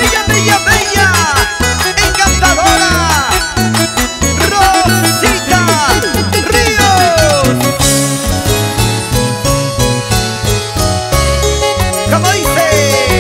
bella, bella, bella, encantadora, Rosita Ríos. ¿Cómo dice?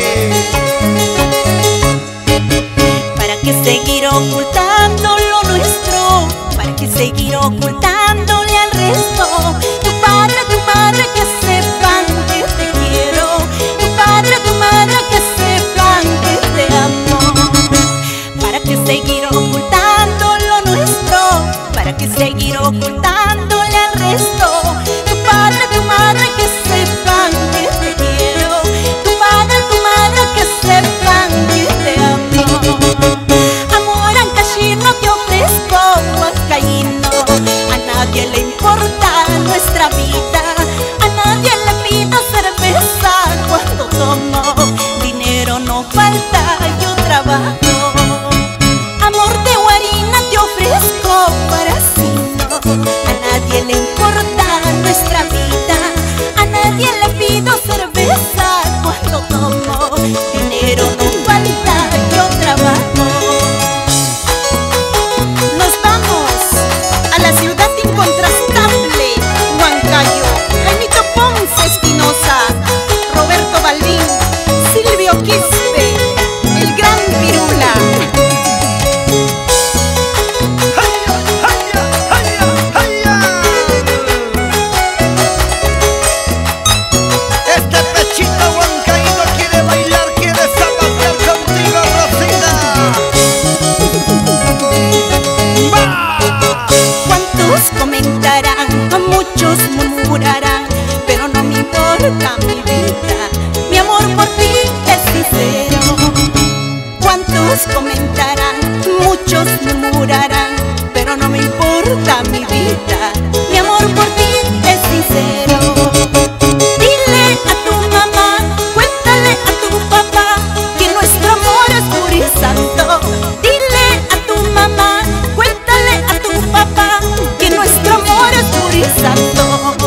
¿Para qué seguir ocultando lo nuestro? ¿Para qué seguir ocultándole al resto? Tu madre, que sepan que te quiero. Tu madre, que sepan que te amo. ¿Para qué seguir ocultando lo nuestro? ¿Para qué seguir ocultándole al resto? Tu madre, que sepan que te quiero. Tu madre, que sepan que te amo. Amor ancashino te ofrezco, huancaíno. A nadie le importa nuestra vida, a nadie le pido cerveza cuando tomo. Dinero no falta, yo trabajo. Amor de guarina te ofrezco para sino. A nadie le importa nuestra vida, a nadie le pido cerveza cuando tomo. Dinero no falta, yo trabajo. Nos vamos a la ciudad incontrastable, Huancayo. Jaimito Ponce Espinosa, Roberto Balbín, Silvio Quispe, el gran Pirula. ¡Haya, haya, haya, haya! Este pechito huancaíno quiere bailar, quiere zapatear contigo, Rosita. ¡Va! ¿Cuántos comentarán? A muchos murmurarán, pero no me importa mi vida. Mi amor por ti es sincero. ¿Cuántos comentarán? Muchos murmurarán, pero no me importa mi vida. Mi amor por ti es sincero. Dile a tu mamá, cuéntale a tu papá que nuestro amor es puro y santo. Dile a tu mamá, cuéntale a tu papá que nuestro amor es puro y santo.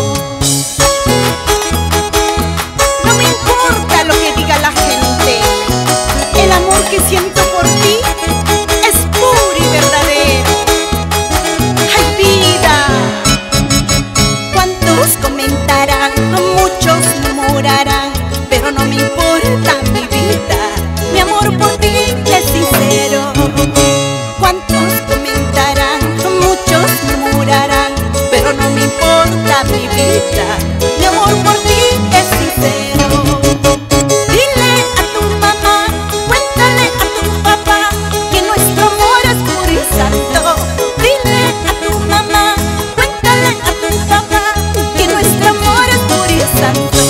No me importa lo que diga la gente, el amor que siento por ti es puro y verdadero. ¡Ay, vida! ¿Cuántos comentarán? Muchos murmurarán, pero no me importa mi vida. Mi amor por ti es sincero. ¿Cuántos comentarán? Muchos murmurarán, pero no me importa mi vida. Mi amor por ti es sincero. Dile a tu mamá, cuéntale a tu papá que nuestro amor es puro y santo. Dile a tu mamá, cuéntale a tu papá que nuestro amor es puro y santo.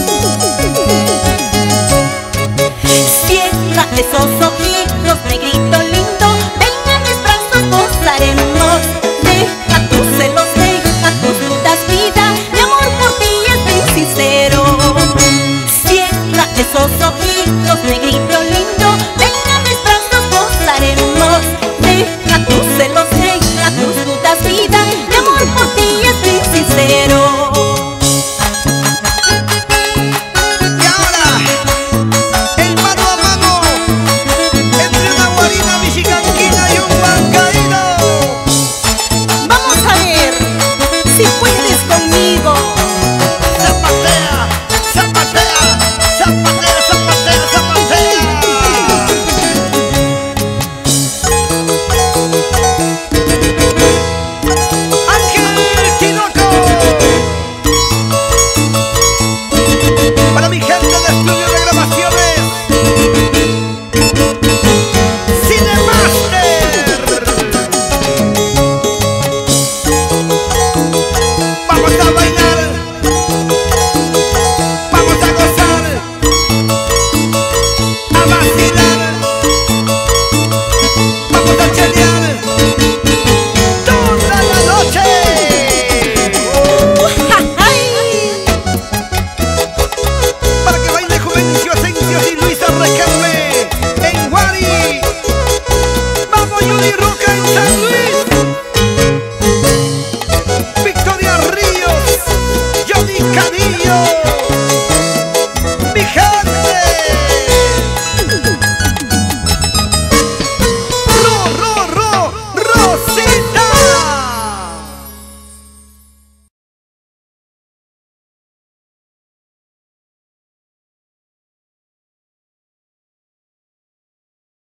Cierra esos ojitos negritos